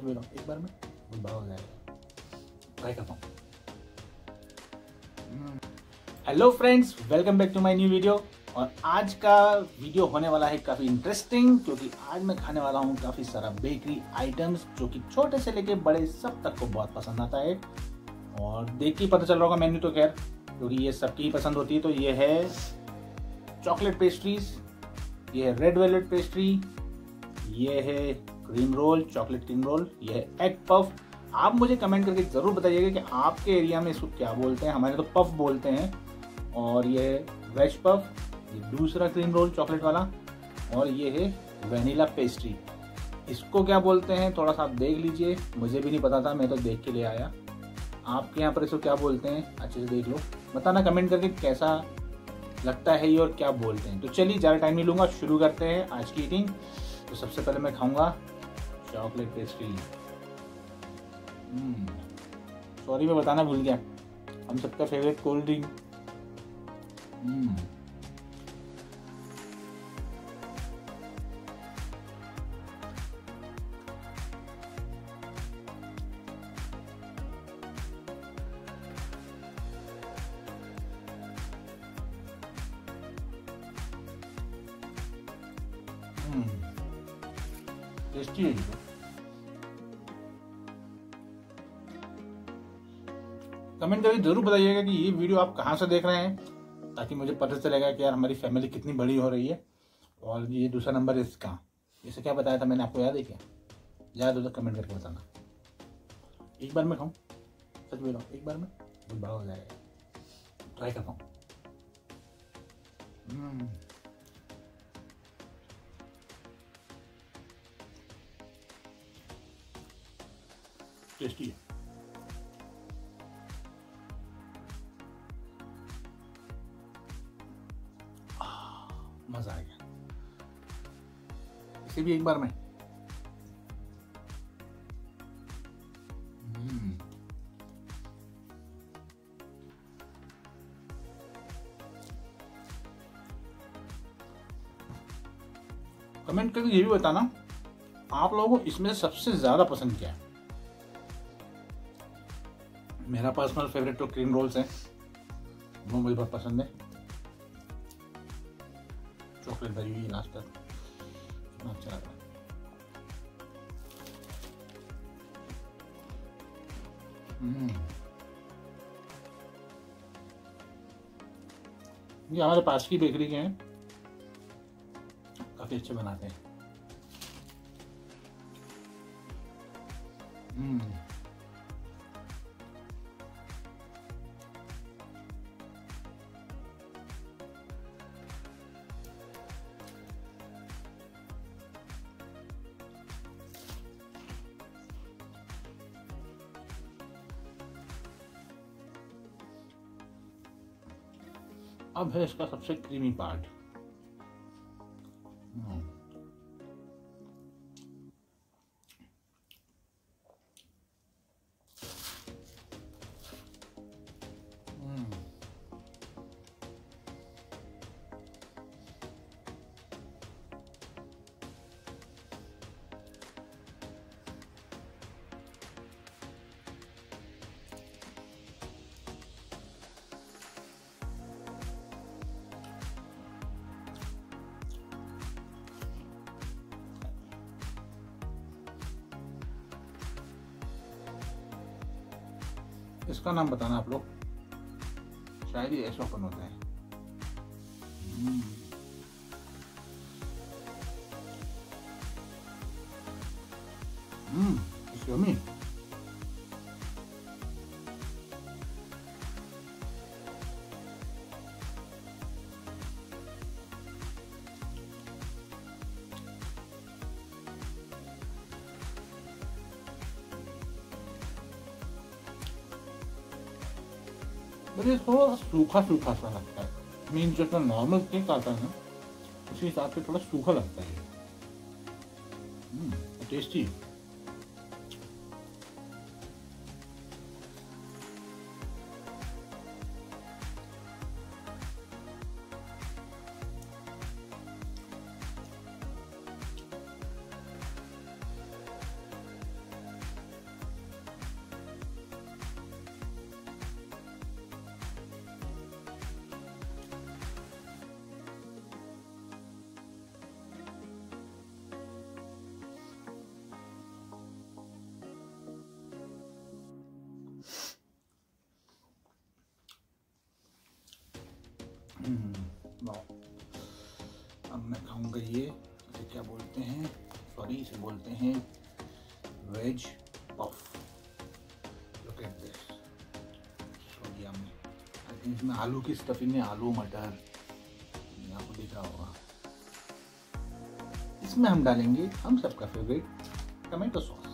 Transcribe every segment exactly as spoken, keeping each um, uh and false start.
बोल रहा हूँ, एक बार में बहुत बड़ा हो जाएगा। ट्राई करता हूँ। Hello friends, welcome back to my new video. और आज का वीडियो होने वाला है काफ़ी इंटरेस्टिंग, क्योंकि आज मैं खाने वाला हूँ काफ़ी सारा बेकरी आइटम्स जो कि छोटे से लेके बड़े सब तक को बहुत पसंद आता है। और देख के पता चल रहा होगा मेन्यू तो खैर, क्योंकि ये सबकी ही पसंद होती है। तो ये है चॉकलेट पेस्ट्रीज, ये है रेड वेलवेट पेस्ट्री, ये है cream roll, chocolate cream roll, ये है एग पफ। आप मुझे कमेंट करके ज़रूर बताइएगा कि आपके एरिया में इसको क्या बोलते हैं। हमारे तो पफ बोलते हैं। और ये है वेज पफ, ये दूसरा क्रीम रोल चॉकलेट वाला, और ये है वेनिला पेस्ट्री। इसको क्या बोलते हैं थोड़ा सा आप देख लीजिए, मुझे भी नहीं पता था, मैं तो देख के ले आया। आपके यहाँ पर इसको क्या बोलते हैं अच्छे से देख लो, बताना कमेंट करके कैसा लगता है ये और क्या बोलते हैं। तो चलिए ज़्यादा टाइम नहीं लूँगा, शुरू करते हैं आज की ईटिंग। तो सबसे पहले मैं खाऊंगा चॉकलेट पेस्ट्री। सॉरी मैं बताना भूल गया, हम सबका फेवरेट कोल्ड ड्रिंक। टेस्टी है ये। कमेंट करके जरूर बताइएगा कि ये वीडियो आप कहाँ से देख रहे हैं, ताकि मुझे पता चलेगा कि यार हमारी फैमिली कितनी बड़ी हो रही है। और ये दूसरा नंबर इसका, इसे क्या बताया था मैंने आपको, याद है क्या? याद हो तो कमेंट करके बताना। एक बार में खाऊं, सच बोल रहा हूँ, एक बार में बहुत बड़ा हो जाएगा। ट्राई करता हूँ। टेस्टी है। मजा आ गया। इसे भी एक बार में। कमेंट करके ये भी बताना आप लोगों को इसमें से सबसे ज्यादा पसंद क्या है। मेरा पर्सनल फेवरेट तो क्रीम रोल्स हैं, वो मुझे बहुत पसंद है। चॉकलेट भरी हुई लास्ट तक अच्छा लग रहा है। ये हमारे पास की बेकरी के हैं, काफी अच्छे बनाते हैं। हम्म अब है इसका सबसे क्रीमी पार्ट। इसका नाम बताना आप लोग, शायद ही ऐसा ओपन होता है। Hmm it's yummy. मुझे थोड़ा सूखा सूखा सा लगता है। मीन जो तो नॉर्मल केक आता है ना, उसी हिसाब से थोड़ा सूखा लगता है। टेस्टी। वाह, अब मैं खाऊंगा ये, इसे क्या बोलते हैं, सॉरी इसे बोलते हैं veg puff. Look at this, so yummy. I think इसमें आलू की स्टफिंग है, आलू मटर, आपको दिख रहा होगा। इसमें हम डालेंगे हम सबका फेवरेट टमाटो सॉस,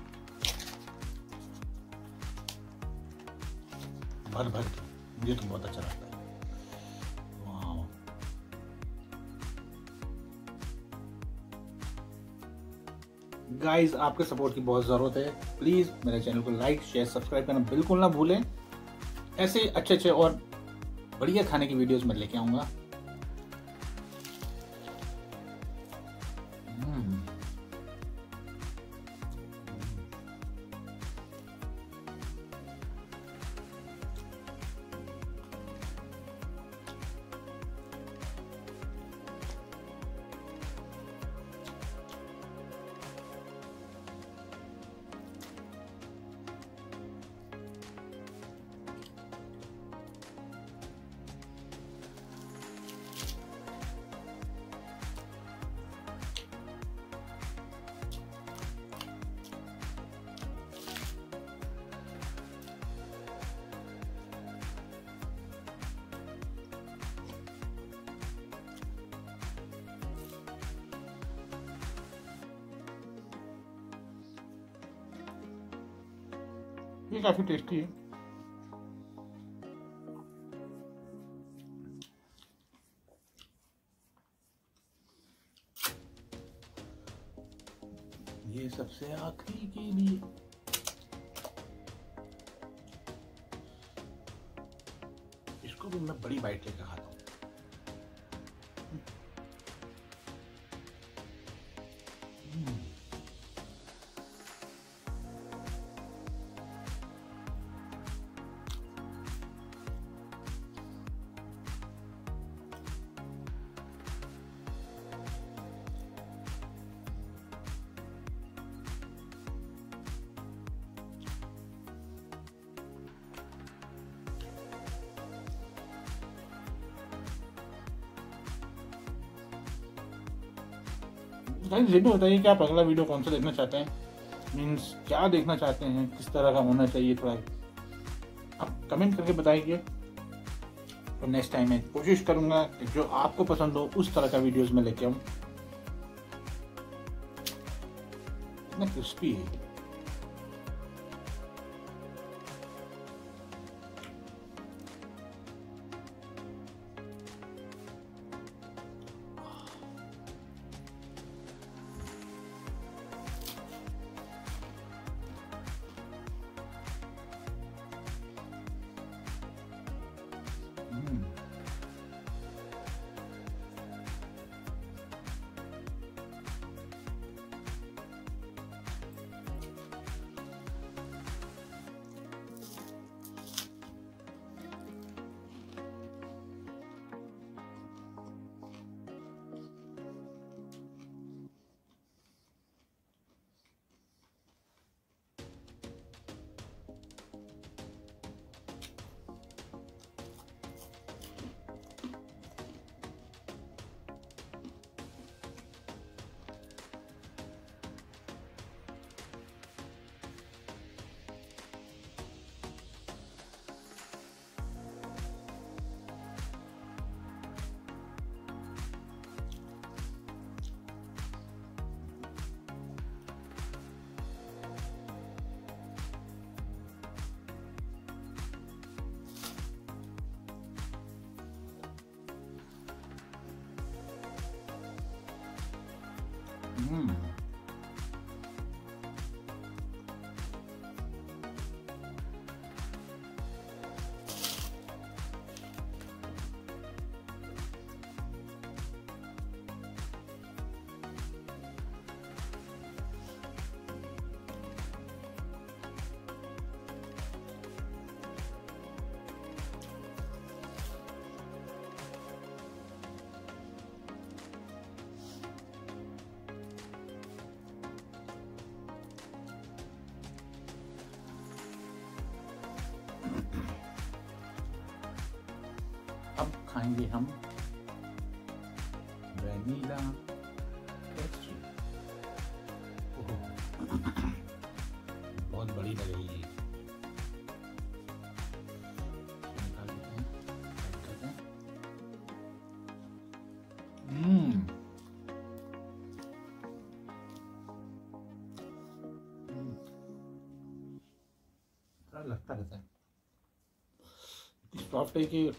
भर भर के। मुझे तो बहुत अच्छा लगता है। वाह, गाइस आपके सपोर्ट की बहुत ज़रूरत है। प्लीज़ मेरे चैनल को लाइक शेयर सब्सक्राइब करना बिल्कुल ना भूलें। ऐसे ही अच्छे अच्छे और बढ़िया खाने की वीडियोस मैं लेके आऊँगा। ये काफी टेस्टी है। ये सबसे आखिरी के लिए। इसको भी मैं बड़ी बाइट लेकर खाता हूँ। गाइस ये भी बताइए कि आप अगला वीडियो कौन सा देखना चाहते हैं, मीन्स क्या देखना चाहते हैं, किस तरह का होना चाहिए, थोड़ा आप कमेंट करके बताइए। तो नेक्स्ट टाइम मैं कोशिश करूंगा कि जो आपको पसंद हो उस तरह का वीडियोस में लेके आऊँ। इतना क्रिस्पी है। हम्म खाएंगे हम वैनिला पेस्ट्री। बहुत बड़ी लग रही है। हम्म लगता रहता है, सॉफ्ट है कि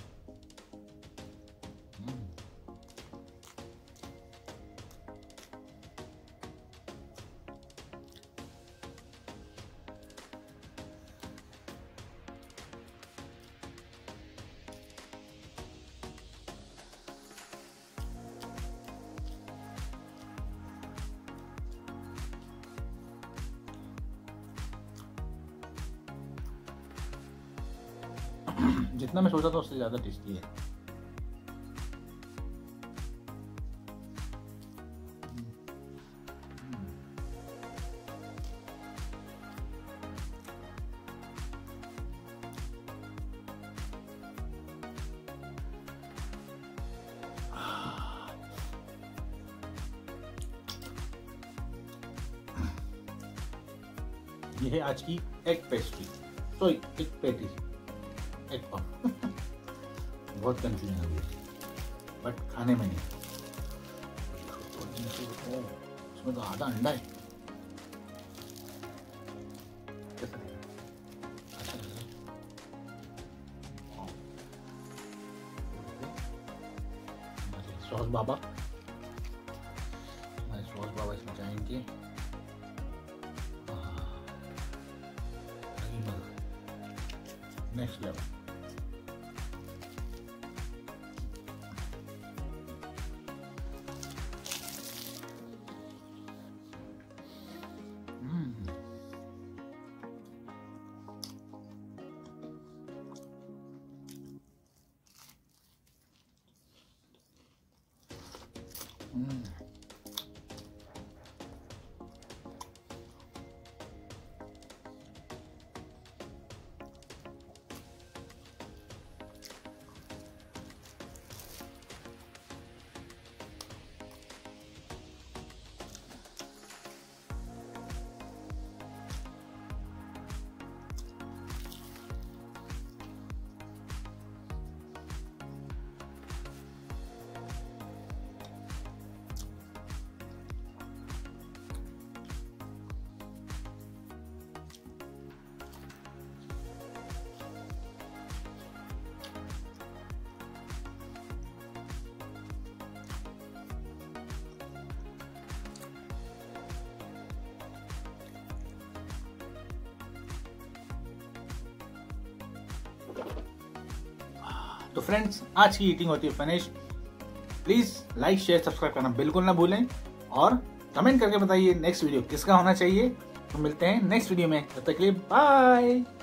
जितना मैं सोचा था उससे ज्यादा टेस्टी है। ये है आज की egg pastry, sorry egg patties, egg puff. बहुत कंफ्यूजन है बट खाने में नहीं। उसमें तो आधा अंडा है। कैसा लग रहा है? अच्छा लग रहा है। हमारे सॉस बाबा हमारे सॉस बाबा इसमें जाएंगे। Next level. Mm. तो फ्रेंड्स, आज की ईटिंग होती है finish. Please like share subscribe करना बिल्कुल ना भूलें और कमेंट करके बताइए नेक्स्ट वीडियो किसका होना चाहिए। तो मिलते हैं नेक्स्ट वीडियो में, तब तक के लिए बाय।